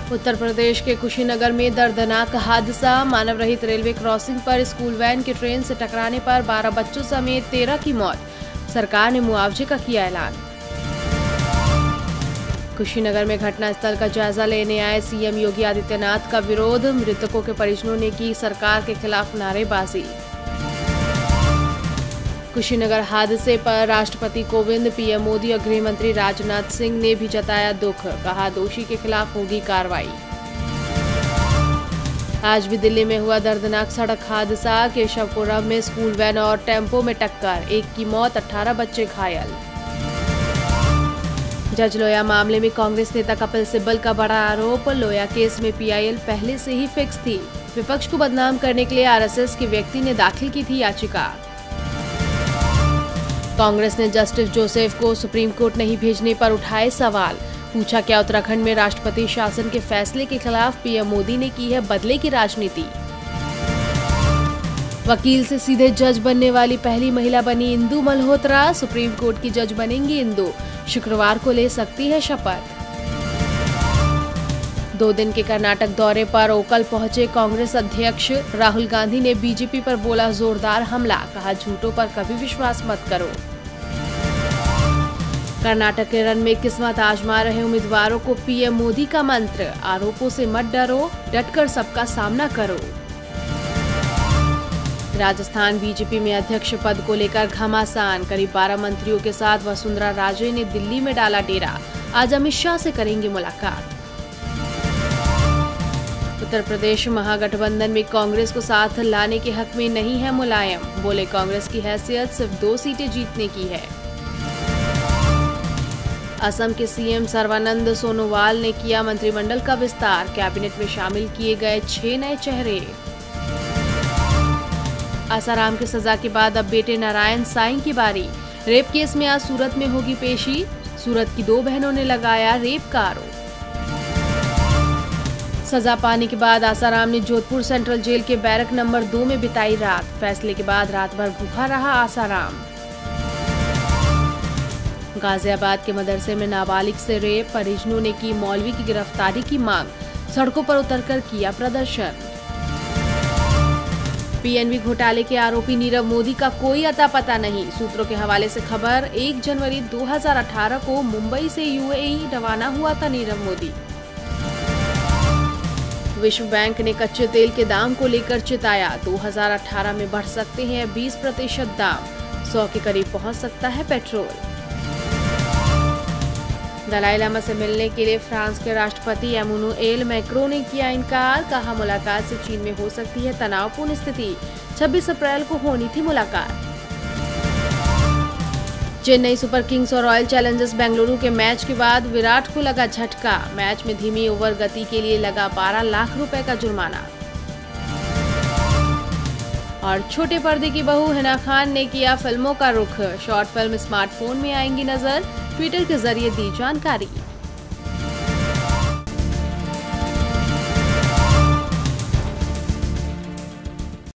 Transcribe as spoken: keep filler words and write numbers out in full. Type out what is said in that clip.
उत्तर प्रदेश के कुशीनगर में दर्दनाक हादसा। मानव रहित रेलवे क्रॉसिंग पर स्कूल वैन की ट्रेन से टकराने पर बारह बच्चों समेत तेरह की मौत। सरकार ने मुआवजे का किया ऐलान। कुशीनगर में घटनास्थल का जायजा लेने आए सीएम योगी आदित्यनाथ का विरोध। मृतकों के परिजनों ने की सरकार के खिलाफ नारेबाजी। कुशीनगर हादसे पर राष्ट्रपति कोविंद, पीएम मोदी और गृह मंत्री राजनाथ सिंह ने भी जताया दुख। कहा, दोषी के खिलाफ होगी कार्रवाई। आज भी दिल्ली में हुआ दर्दनाक सड़क हादसा। केशवपुरम में स्कूल वैन और टेम्पो में टक्कर, एक की मौत, अठारह बच्चे घायल। जज लोया मामले में कांग्रेस नेता कपिल सिब्बल का बड़ा आरोप। लोया केस में पीआईएल पहले से ही फिक्स थी। विपक्ष को बदनाम करने के लिए आरएसएस के व्यक्ति ने दाखिल की थी याचिका। कांग्रेस ने जस्टिस जोसेफ को सुप्रीम कोर्ट नहीं भेजने पर उठाए सवाल। पूछा, क्या उत्तराखंड में राष्ट्रपति शासन के फैसले के खिलाफ पीएम मोदी ने की है बदले की राजनीति। वकील से सीधे जज बनने वाली पहली महिला बनी इंदु मल्होत्रा। सुप्रीम कोर्ट की जज बनेंगी इंदु। शुक्रवार को ले सकती है शपथ। दो दिन के कर्नाटक दौरे पर ओकल पहुंचे कांग्रेस अध्यक्ष राहुल गांधी ने बीजेपी पर बोला जोरदार हमला। कहा, झूठों पर कभी विश्वास मत करो। कर्नाटक के रण में किस्मत आजमा रहे उम्मीदवारों को पीएम मोदी का मंत्र। आरोपों से मत डरो, डटकर सबका सामना करो। राजस्थान बीजेपी में अध्यक्ष पद को लेकर घमासान। करीब बारह मंत्रियों के साथ वसुंधरा राजे ने दिल्ली में डाला डेरा। आज अमित शाह से करेंगे मुलाकात। उत्तर प्रदेश महागठबंधन में कांग्रेस को साथ लाने के हक में नहीं है मुलायम। बोले, कांग्रेस की हैसियत सिर्फ दो सीटें जीतने की है। असम के सीएम सर्बानंद सोनोवाल ने किया मंत्रिमंडल का विस्तार। कैबिनेट में शामिल किए गए छह नए चेहरे। आसाराम की सजा के बाद अब बेटे नारायण साईं की बारी। रेप केस में आज सूरत में होगी पेशी। सूरत की दो बहनों ने लगाया रेप का आरोप। सजा पाने के बाद आसाराम ने जोधपुर सेंट्रल जेल के बैरक नंबर दो में बिताई रात। फैसले के बाद रात भर भूखा रहा आसाराम। गाजियाबाद के मदरसे में नाबालिग से रेप, परिजनों ने की मौलवी की गिरफ्तारी की मांग। सड़कों पर उतरकर किया प्रदर्शन। पीएनबी घोटाले के आरोपी नीरव मोदी का कोई अता पता नहीं। सूत्रों के हवाले से खबर, एक जनवरी दो हज़ार अठारह को मुंबई से यूएई रवाना हुआ था नीरव मोदी। विश्व बैंक ने कच्चे तेल के दाम को लेकर चिताया। दो हज़ार अठारह में बढ़ सकते हैं बीस प्रतिशत दाम। सौ के करीब पहुंच सकता है पेट्रोल। दलाई लामा से मिलने के लिए फ्रांस के राष्ट्रपति एमानुएल मैक्रों ने किया इनकार। कहा, मुलाकात से चीन में हो सकती है तनावपूर्ण स्थिति। छब्बीस अप्रैल को होनी थी मुलाकात। चेन्नई सुपर किंग्स और रॉयल चैलेंजर्स बेंगलुरु के मैच के बाद विराट को लगा झटका। मैच में धीमी ओवर गति के लिए लगा बारह लाख रुपए का जुर्माना। और छोटे पर्दे की बहू हिना खान ने किया फिल्मों का रुख। शॉर्ट फिल्म स्मार्टफोन में आएंगी नजर। ट्विटर के जरिए दी जानकारी।